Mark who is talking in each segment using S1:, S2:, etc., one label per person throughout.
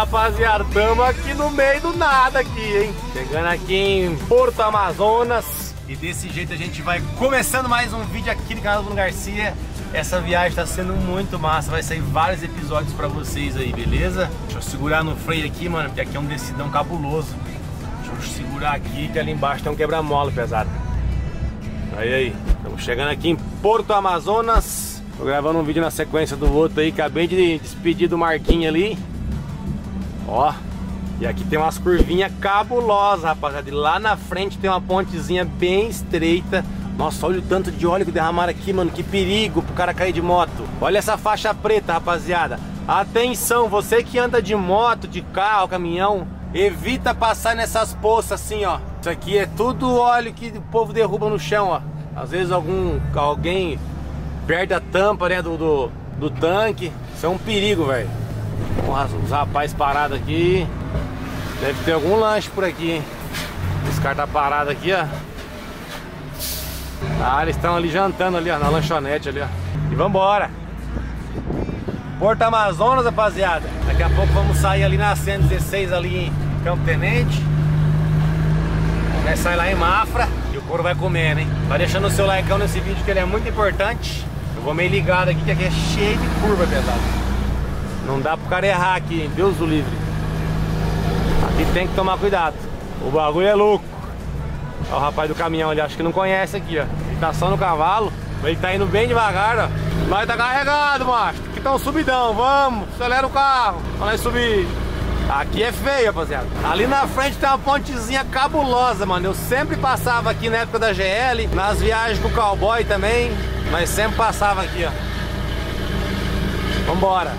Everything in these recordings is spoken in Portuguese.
S1: rapaziada, estamos aqui no meio do nada aqui, hein? Chegando aqui em Porto Amazonas. E desse jeito a gente vai começando mais um vídeo aqui no canal do Bruno Garcia. Essa viagem tá sendo muito massa, vai sair vários episódios pra vocês aí, beleza? Deixa eu segurar no freio aqui, mano, porque aqui é um decidão cabuloso. Deixa eu segurar aqui, que ali embaixo tem um quebra-mola pesado. Aí, estamos chegando aqui em Porto Amazonas. Tô gravando um vídeo na sequência do outro aí, acabei de despedir do Marquinhos ali. Ó, e aqui tem umas curvinhas cabulosas, rapaziada. E lá na frente tem uma pontezinha bem estreita. Nossa, olha o tanto de óleo que derramaram aqui, mano. Que perigo pro cara cair de moto. Olha essa faixa preta, rapaziada. Atenção, você que anda de moto, de carro, caminhão, evita passar nessas poças assim, ó. Isso aqui é tudo óleo que o povo derruba no chão, ó. Às vezes alguém perde a tampa, né, do tanque. Isso é um perigo, velho. Os rapazes parados aqui. Deve ter algum lanche por aqui, hein. Esse cara tá parado aqui, ó. Ah, eles estão ali jantando ali, ó, na lanchonete ali, ó. E vambora. Porto Amazonas, rapaziada. Daqui a pouco vamos sair ali na 116 ali em Campo Tenente. Vai sair lá em Mafra e o couro vai comer, hein. Vai deixando o seu like nesse vídeo que ele é muito importante. Eu vou meio ligado aqui que aqui é cheio de curva, pesado. Não dá pro cara errar aqui, hein? Deus o livre. Aqui tem que tomar cuidado. O bagulho é louco. Olha o rapaz do caminhão ali, acho que não conhece aqui, ó. Ele tá só no cavalo, ele tá indo bem devagar, ó. Mas tá carregado, macho. Aqui tá um subidão, vamos, acelera o carro pra nós subir. Aqui é feio, rapaziada. Ali na frente tem uma pontezinha cabulosa, mano. Eu sempre passava aqui na época da GL, nas viagens com o cowboy também, mas sempre passava aqui, ó. Vambora.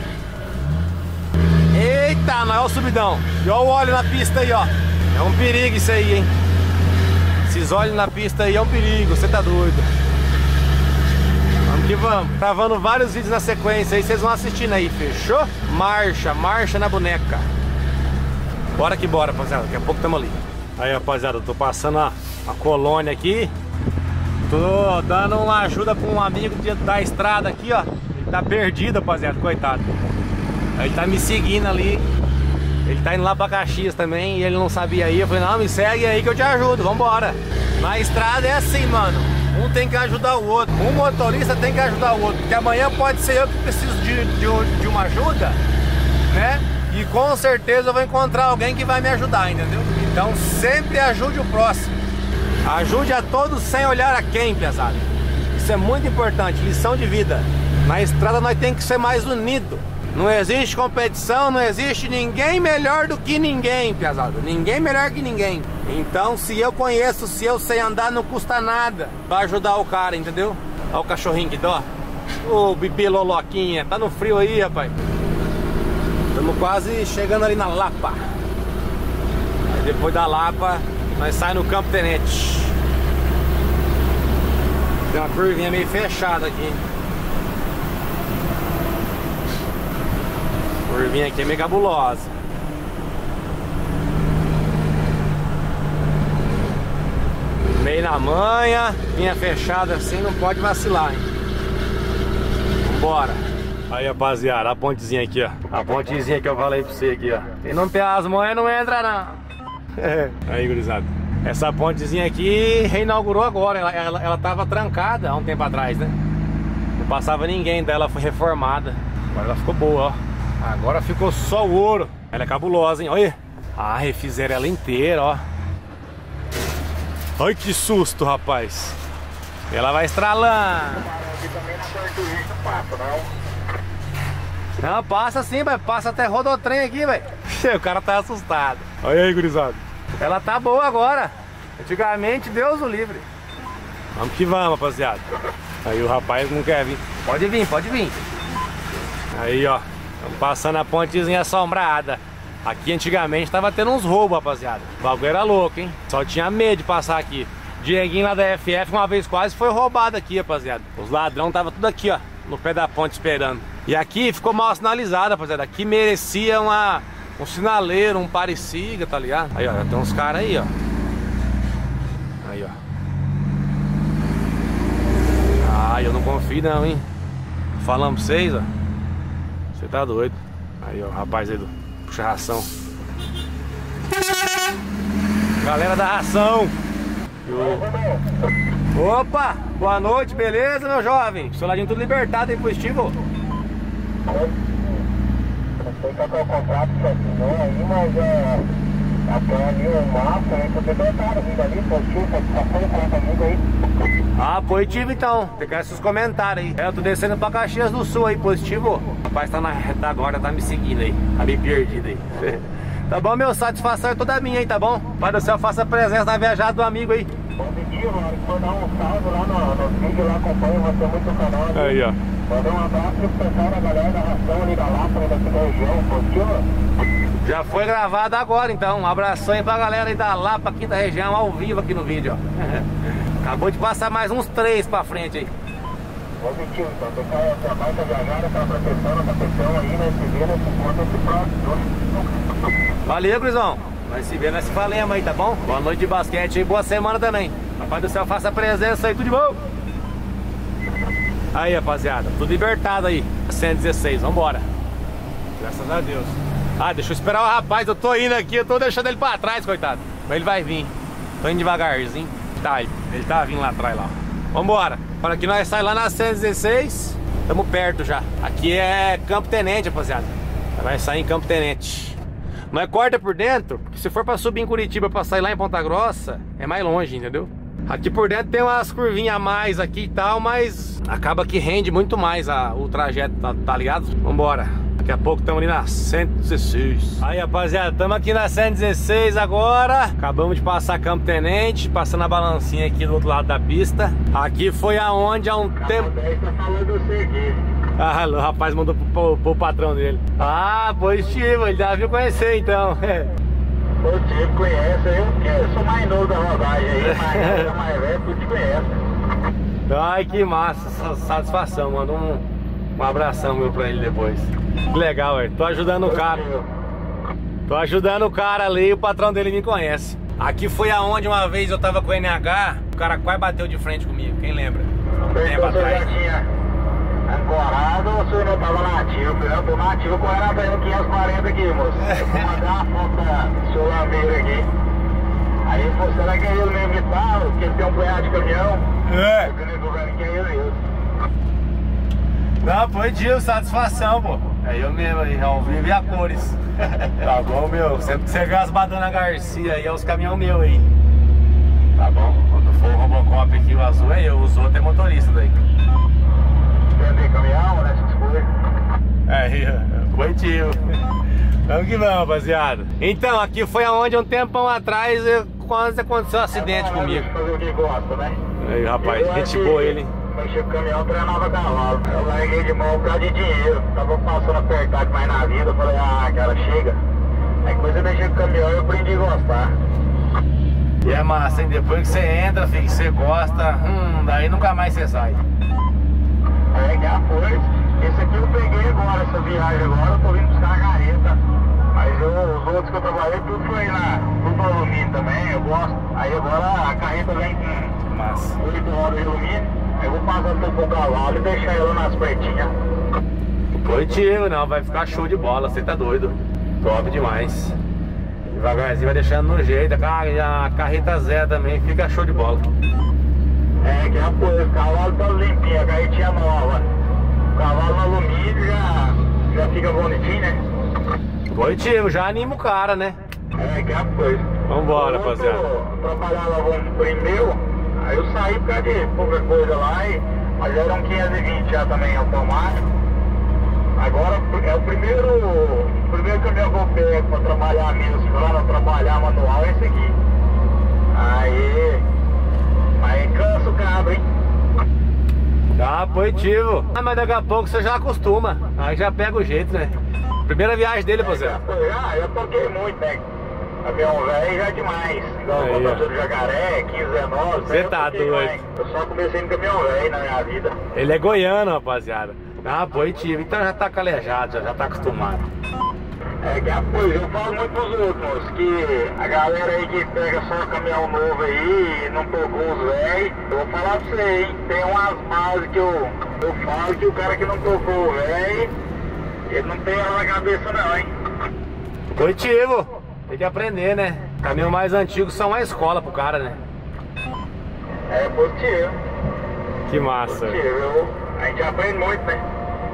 S1: Eita, não é o subidão. E olha o óleo na pista aí, ó. É um perigo isso aí, hein. Esses óleos na pista aí é um perigo, você tá doido. Vamos que vamos. Gravando vários vídeos na sequência aí, vocês vão assistindo aí, fechou? Marcha na boneca. Bora que bora, rapaziada, daqui a pouco tamo ali. Aí, rapaziada, eu tô passando a colônia aqui. Tô dando uma ajuda pra um amigo da estrada aqui, ó. Ele tá perdido, rapaziada, coitado. Ele tá me seguindo ali. Ele tá indo lá pra Caxias também e ele não sabia ir. Eu falei, não, me segue aí que eu te ajudo, vambora. Na estrada é assim, mano. Um tem que ajudar o outro. Um motorista tem que ajudar o outro. Porque amanhã pode ser eu que preciso de uma ajuda, né? E com certeza eu vou encontrar alguém que vai me ajudar, entendeu? Então sempre ajude o próximo. Ajude a todos sem olhar a quem, pesado. Isso é muito importante, lição de vida. Na estrada nós temos que ser mais unidos. Não existe competição, não existe ninguém melhor do que ninguém, pesado. Ninguém melhor que ninguém. Então, se eu conheço, se eu sei andar, não custa nada pra ajudar o cara, entendeu? Olha o cachorrinho que dó. Ô, bebê loloquinha, tá no frio aí, rapaz. Estamos quase chegando ali na Lapa. Aí depois da Lapa, nós saímos no Campo Tenente. Tem uma curvinha meio fechada aqui. A curvinha aqui é meio cabulosa. Meio na manha, linha fechada assim, não pode vacilar, hein? Vambora. Aí, rapaziada, a pontezinha aqui, ó. A pontezinha que eu falei pra você aqui, ó. Quem não tem as manhas não entra, não. Aí, gurizada. Essa pontezinha aqui reinaugurou agora. Ela tava trancada há um tempo atrás, né? Não passava ninguém dela, foi reformada. Agora ela ficou boa, ó. Agora ficou só o ouro. Ela é cabulosa, hein? Olha. Ah, refizeram ela inteira, ó. Ai, que susto, rapaz. Ela vai estralando. Não, passa sim, velho. Passa até rodotrem aqui, velho. O cara tá assustado. Olha aí, gurizada. Ela tá boa agora. Antigamente, Deus o livre. Vamos que vamos, rapaziada. Aí o rapaz não quer vir. Pode vir, pode vir. Aí, ó. Estamos passando a pontezinha assombrada. Aqui antigamente tava tendo uns roubos, rapaziada. O bagulho era louco, hein? Só tinha medo de passar aqui. Dieguinho lá da FF uma vez quase foi roubado aqui, rapaziada. Os ladrão tava tudo aqui, ó, no pé da ponte esperando. E aqui ficou mal sinalizado, rapaziada. Aqui merecia um sinaleiro, um pare-siga, tá ligado? Aí, ó, tem uns caras aí, ó. Aí, ó. Ah, eu não confio não, hein? Falando pra vocês, ó. Você tá doido. Aí, ó, o rapaz aí puxa ração. Galera da ração. Opa, boa noite, beleza, meu jovem? Seu ladinho tudo libertado aí, positivo?
S2: Não sei qual é o contrato que assinou aí, mas até ali o mapa, aí tô libertado, vindo ali, positivo, satisfação, fala comigo aí.
S1: Ah, positivo então, tem que ver seus comentários aí. Eu tô descendo pra Caxias do Sul aí, positivo. O rapaz tá na reta agora, tá me seguindo aí, tá meio perdido aí. Tá bom, meu? Satisfação é toda minha aí, tá bom? Pai do céu, faça presença na viajada do amigo aí.
S2: Positivo, na hora que for dar um salve lá no vídeo, lá acompanha você muito no canal.
S1: Aí, ó.
S2: Mandar um abraço pro pessoal da galera da ração ali da Lapa, daqui da região, positivo?
S1: Já foi gravado agora, então. Um abração aí pra galera aí da Lapa, quinta região, ao vivo aqui no vídeo, ó. Acabou de passar mais uns 3 pra frente aí.
S2: Positivo, então. Pessoal, trabalho pra viajar, pra proteção aí, né? Se vê nesse ponto, esse próximo.
S1: Valeu, Grisão. Nós se vê, nós se falemos aí, tá bom? Boa noite de basquete e boa semana também. Rapaz do céu, faça a presença aí, tudo de bom. Aí, rapaziada, tudo libertado aí. 116, vambora. Graças a Deus. Ah, deixa eu esperar o rapaz, eu tô indo aqui, eu tô deixando ele pra trás, coitado. Mas ele vai vir. Tô indo devagarzinho. Tá, ele tá vindo lá atrás lá. Vambora. Para que nós saímos lá na 116. Tamo perto já. Aqui é Campo Tenente, rapaziada. Vai sair em Campo Tenente. Não é corta por dentro, porque se for pra subir em Curitiba pra sair lá em Ponta Grossa, é mais longe, entendeu? Aqui por dentro tem umas curvinhas a mais aqui e tal, mas acaba que rende muito mais o trajeto, tá ligado? Vambora. Daqui a pouco estamos ali na 116. Aí, rapaziada, estamos aqui na 116 agora. Acabamos de passar Campo Tenente, passando a balancinha aqui do outro lado da pista. Aqui foi aonde há um tempo...
S2: Tá falando você aqui.
S1: Ah, o rapaz mandou pro patrão dele. Ah, positivo, ele já viu conhecer então.
S2: Positivo, conhece, eu sou mais novo da rodagem aí, mas mais velho, tu te conhece.
S1: Ai, que massa, satisfação, manda um abração meu pra ele depois. Que legal, velho, tô ajudando o cara. Tô ajudando o cara ali e o patrão dele me conhece. Aqui foi aonde uma vez eu tava com o NH, o cara quase bateu de frente comigo, quem lembra? Um tempo atrás.
S2: Ancorado ou o senhor não tava nativo? Eu tô nativo correndo atrás do 540 aqui, moço. Eu vou mandar uma foto do seu lambeiro aqui. Aí, pô, será que é ele mesmo que tá? Porque ele tem um punhado de caminhão.
S1: É.
S2: Eu tô vendo que é ele mesmo.
S1: Não, foi Dio, satisfação, pô. É eu mesmo aí, ao vivo e a cores. Tá bom, meu? Sempre que você vê as Badana Garcia aí, é os caminhão meu aí. Tá bom? Quando for o Robocop aqui, o azul é eu, os outros é motorista daí.
S2: Tem caminhão, né? Essas coisas.
S1: Aí, foi tio. Vamos que vamos, rapaziada. Então, aqui foi aonde um tempão atrás quase aconteceu um acidente comigo.
S2: Fazer o que gosta, né?
S1: Aí, rapaz, gente boa ele.
S2: Mexer com o caminhão, treinava cavalo. Eu larguei de mão por causa de dinheiro. Tava passando apertado demais na vida. Eu falei, cara, chega. Aí coisa de mexer com o caminhão, eu aprendi a gostar.
S1: E é massa, hein? Depois que você entra, filho, você gosta, daí nunca mais você sai.
S2: É, que a força. Esse aqui eu peguei agora, essa viagem agora, eu tô vindo buscar a carreta. Mas os outros que eu trabalhei, tudo foi tudo no alumínio também, eu gosto. Aí agora a carreta vem com
S1: Massa.
S2: 8 horas de alumínio, aí eu vou passar tudo pro cavalo e deixar ela nas pretinhas.
S1: Positivo, não, vai ficar show de bola, você tá doido. Top demais. Devagarzinho vai deixando no jeito, a carreta zero também fica show de bola.
S2: É, que a coisa, o cavalo tá limpinho, a carretinha nova. O cavalo no alumínio já fica bonitinho, né?
S1: Positivo, já anima o cara, né?
S2: É, que a coisa.
S1: Vambora, rapaziada.
S2: Eu trabalhava com primeiro, aí eu saí por causa de pouca coisa lá, mas era um 520 já também automático. Agora é o primeiro caminhão que eu pego pra trabalhar mesmo, pra não trabalhar manual, é esse aqui. Aí cansa o cabo, hein?
S1: Tá, positivo. Mas daqui a pouco você já acostuma, aí já pega o jeito, né? Primeira viagem dele, rapaziada.
S2: Já toquei muito, né? Caminhão velho já é demais. Igual o motor do Jacaré, 1519.
S1: Você tá doido.
S2: Eu só comecei no caminhão velho na minha vida.
S1: Ele é goiano, rapaziada. Ah, positivo, então já tá calejado, já tá acostumado.
S2: É que a coisa, eu falo muito pros outros, que a galera aí que pega só caminhão novo aí e não tocou os velhos, eu vou falar pra você, hein, tem umas bases que eu falo que o cara que não tocou o velho, ele não tem ela na cabeça não, hein.
S1: Positivo. Tem que aprender, né? Caminho mais antigo são uma escola pro cara, né?
S2: É positivo.
S1: Que massa.
S2: Positivo. A gente aprende muito, né?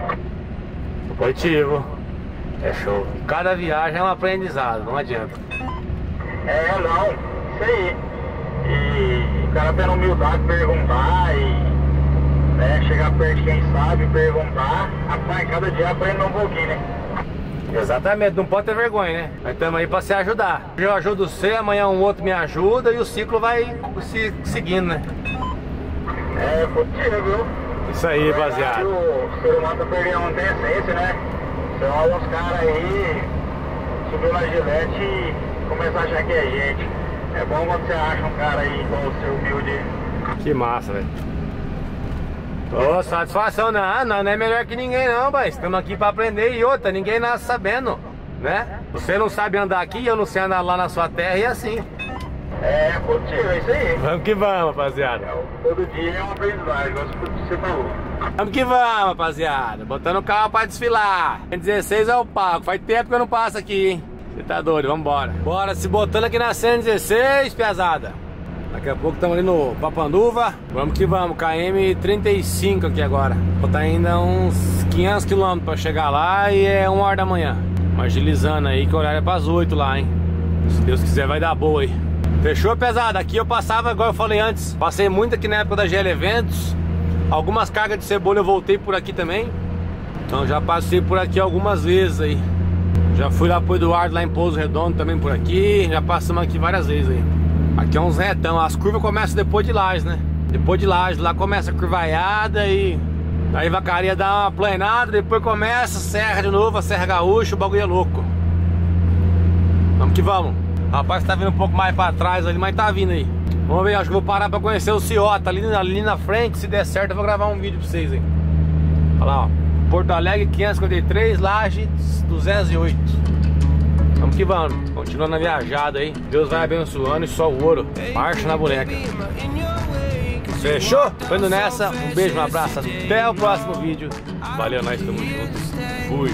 S1: Positivo. É show. Cada viagem é um aprendizado, não adianta.
S2: É, não. Isso aí. E o cara tendo humildade de perguntar e né, chegar perto de quem sabe e perguntar. Rapaz, cada dia aprende um pouquinho, né?
S1: Exatamente, não pode ter vergonha, né? Nós estamos aí pra se ajudar. Eu ajudo você, amanhã um outro me ajuda e o ciclo vai se seguindo, né?
S2: É positivo, viu?
S1: Isso aí, baseado.
S2: O ser humano tá perdendo muita essência, né? Você olha uns caras aí, subiu na gilete e começa a achar que é gente. É bom quando você acha um cara aí igual o seu humilde.
S1: Que massa, velho. Ô, satisfação, não é melhor que ninguém não, pai. Estamos aqui pra aprender e outra, ninguém nasce sabendo, né? Você não sabe andar aqui, eu não sei andar lá na sua terra e assim.
S2: É, positivo, é isso aí.
S1: Vamos que vamos, rapaziada.
S2: Todo dia é uma aprendizagem, igual você falou.
S1: Vamos que vamos, rapaziada. Botando o carro pra desfilar. 116 é o palco. Faz tempo que eu não passo aqui, hein? Você tá doido, vambora. Bora se botando aqui na 116, piazada. Daqui a pouco estamos ali no Papanduva. Vamos que vamos, KM 35 aqui agora. Falta ainda uns 500 km pra chegar lá e é 1 hora da manhã. Agilizando aí que o horário é pras 8 lá, hein? Se Deus quiser vai dar boa aí. Fechou, pesado? Aqui eu passava, igual eu falei antes. Passei muito aqui na época da GL Eventos. Algumas cargas de cebola eu voltei por aqui também. Então já passei por aqui algumas vezes aí. Já fui lá pro Eduardo lá em Pouso Redondo também por aqui. Já passamos aqui várias vezes aí. Aqui é uns retão, as curvas começam depois de Lages, né? Depois de Lages, lá começa a curvaiada e aí Vacaria dá uma planada, depois começa, serra de novo, a Serra Gaúcha, o bagulho é louco. Vamos que vamos. O rapaz tá vindo um pouco mais pra trás ali, mas tá vindo aí. Vamos ver, acho que vou parar pra conhecer o Ciota ali na frente, se der certo eu vou gravar um vídeo pra vocês aí. Olha lá, ó. Porto Alegre 553, Lages 208. Vamos que vamos, continuando a viajada aí. Deus vai abençoando e só o ouro. Marcha na boneca. Fechou? Tô indo nessa. Um beijo, um abraço. Até o próximo vídeo. Valeu, nós estamos juntos. Fui.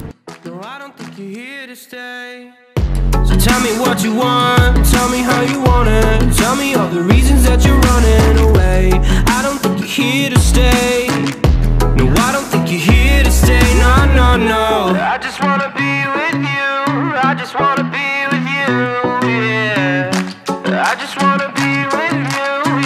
S3: So tell me what you want, tell me how you want it. Tell me all the reasons that you're running away. I don't think you're here to stay.